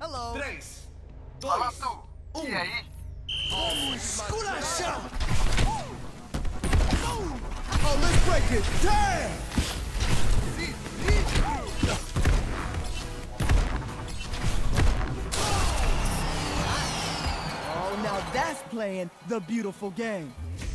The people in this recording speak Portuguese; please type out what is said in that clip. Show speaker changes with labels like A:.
A: Hello.
B: 3,
C: Fala
B: 2,
C: tu.
B: 1.
C: E aí?
A: Esculacha! Oh, let's break it. Damn! Oh, now that's playing the beautiful game.